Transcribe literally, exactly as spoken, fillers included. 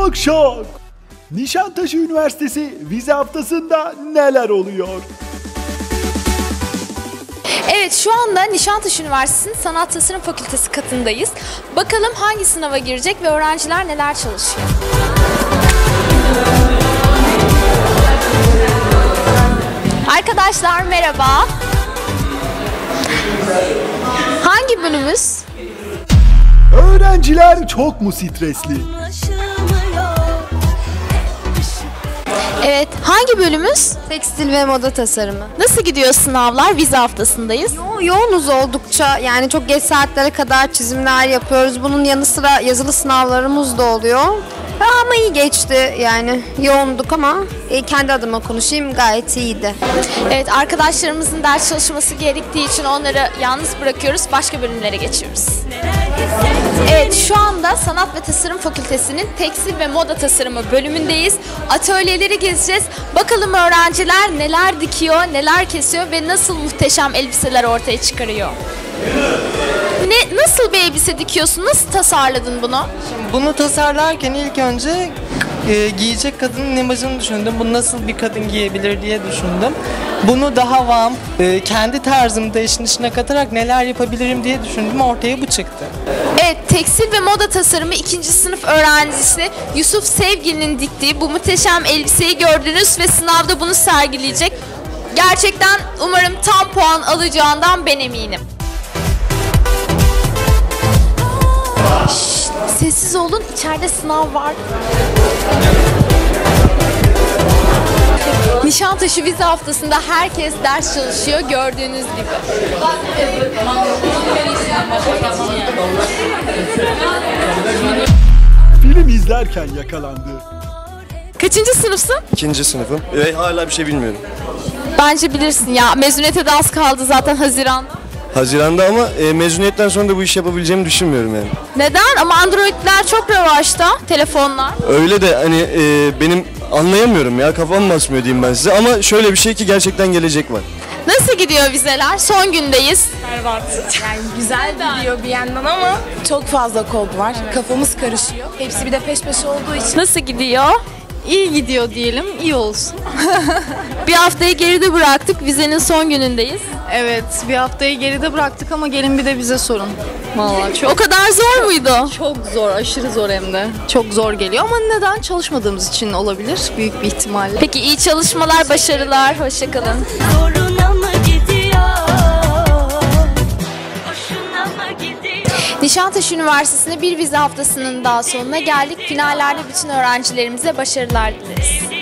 Şok şok! Nişantaşı Üniversitesi vize haftasında neler oluyor? Evet, şu anda Nişantaşı Üniversitesi'nin Sanat Tasarım Fakültesi katındayız. Bakalım hangi sınava girecek ve öğrenciler neler çalışıyor. Arkadaşlar merhaba. Hangi bölümümüz? Öğrenciler çok mu stresli? Evet, hangi bölümümüz? Tekstil ve moda tasarımı. Nasıl gidiyor sınavlar? Vize haftasındayız. Yo yoğunuz oldukça. Yani çok geç saatlere kadar çizimler yapıyoruz. Bunun yanı sıra yazılı sınavlarımız da oluyor. Ama iyi geçti yani. Yoğunduk ama e, kendi adıma konuşayım, gayet iyiydi. Evet, arkadaşlarımızın ders çalışması gerektiği için onları yalnız bırakıyoruz. Başka bölümlere geçiyoruz. Evet, şu anda Sanat ve Tasarım Fakültesi'nin Tekstil ve Moda Tasarımı bölümündeyiz. Atölyeleri gezeceğiz. Bakalım öğrenciler neler dikiyor, neler kesiyor ve nasıl muhteşem elbiseler ortaya çıkarıyor. Ne, nasıl bir elbise dikiyorsun? Nasıl tasarladın bunu? Bunu tasarlarken ilk önce e, giyecek kadının imajını düşündüm. Bunu nasıl bir kadın giyebilir diye düşündüm. Bunu daha vam, e, kendi tarzımı da işin içine katarak neler yapabilirim diye düşündüm. Ortaya bu çıktı. Evet, Tekstil ve Moda Tasarımı ikinci sınıf öğrencisi Yusuf Sevgili'nin diktiği bu muhteşem elbiseyi gördünüz ve sınavda bunu sergileyecek. Gerçekten umarım tam puan alacağından ben eminim. Şşt, sessiz olun, içeride sınav var. Nişantaşı vize haftasında herkes ders çalışıyor gördüğünüz gibi. Film izlerken yakalandı. Kaçıncı sınıfsın? İkinci sınıfım ve hala bir şey bilmiyorum. Bence bilirsin ya. Mezuniyete de az kaldı zaten, Haziran. Haziranda ama e, mezuniyetten sonra da bu işi yapabileceğimi düşünmüyorum yani. Neden? Ama Android'ler çok revaçta, telefonlar. Öyle de hani e, benim anlayamıyorum ya, kafam basmıyor diyeyim ben size, ama şöyle bir şey ki gerçekten gelecek var. Nasıl gidiyor vizeler? Son gündeyiz. Yani güzel gidiyor bir yandan ama çok fazla kod var. Kafamız karışıyor. Hepsi bir de peş peşe olduğu için. Nasıl gidiyor? İyi gidiyor diyelim, iyi olsun. Bir haftayı geride bıraktık. Vizenin son günündeyiz. Evet, bir haftayı geride bıraktık ama gelin bir de bize sorun. Vallahi çok O kadar zor muydu? çok zor, aşırı zor hem de. Çok zor geliyor ama neden? Çalışmadığımız için olabilir büyük bir ihtimalle. Peki, iyi çalışmalar, başarılar. Hoşçakalın. Zoruna mı gidiyor? Hoşuna mı gidiyor? Nişantaşı Üniversitesi'nde bir vize haftasının daha sonuna geldik. Finallerde bütün öğrencilerimize başarılar dileriz.